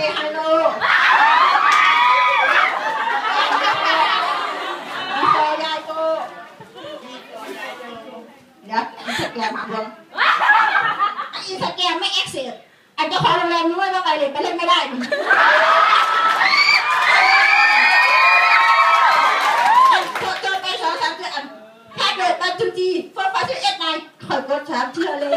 hello before ยายโตเดี๋ยวอินสตาแกรมมาบนอินสตาแกรมไม่ access อันเจ้าของโรงแรมรู้ว่าไปเลยไปเล่นไม่ได้เจอไป2-3 เดือนถ้าเกิดมาจุจีฟอร์ฟาชื่อเอ็ดนายคอยกด3 เชื่อเลย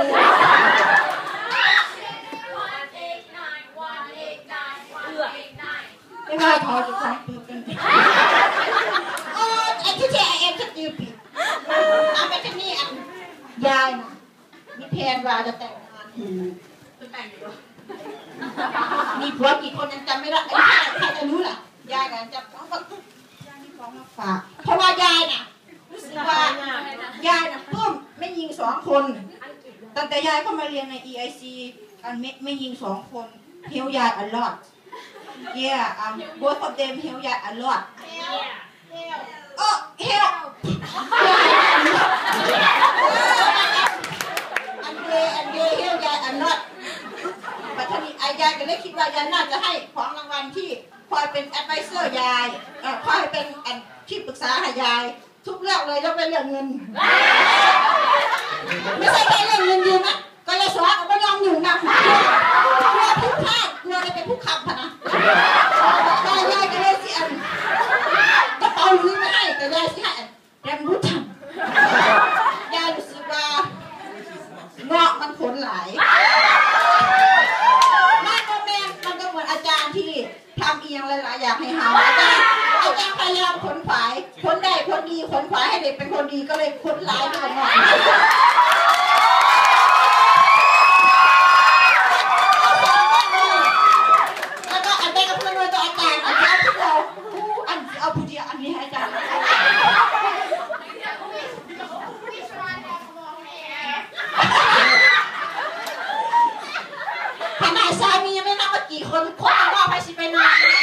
ไม่ว่าทอจะทำปืนกันโอ้ไอ้ที่แช่ไอเอ็มฉันยืมผิดเอาไปที่นี่อันยายนะมีแพนว่าจะแต่งงานจะแต่งอยู่มีผัวกี่คนยังจำไม่ได้ใครจะรู้ล่ะยายนะจำต้องก็ยายมีของมาฝากเพราะว่ายายน่ะรู้สึกว่ายายน่ะปุ้มไม่ยิง2 คนตั้งแต่ยายเข้ามาเรียนใน EIC อันไม่ยิง2 คนเฮียวยายa lot both of them help yet a lot. Oh, help! and they help yet a lot. ปัจจุบันยายก็เลยคิดว่ายายน่าจะให้ของรางวัลที่คอยเป็น advisor ยายคอยเป็นที่ปรึกษาให้ยายทุกเรื่องเลยยกเว้นเรื่องเงินไม่ใช่แค่เรื่องเงินยืมนะก็เลยสอนเอาไปยอมอยู่นะกลัวผู้พลาดกลัวจะเป็นผู้ขับนะยายก็เลยสิกระเป๋าลืมไม่ให้แต่ยายสิให้แรมรู้จักยายรู้สึกว่าเงาะมันผลหลายมันก็เหมือนอาจารย์ที่ทำเอียงหลายๆอย่างให้เฮาอาจารย์พยายามขนขวายคนได้คนดีขนขวายให้เด็กเป็นคนดีก็เลยขนหลายไปกับเงาะเอาผู้เดียวอันนี้ให้อาจารย์ขนาดสามียังไม่นับว่ากี่คนคนเอาว่าไปสิไปนอน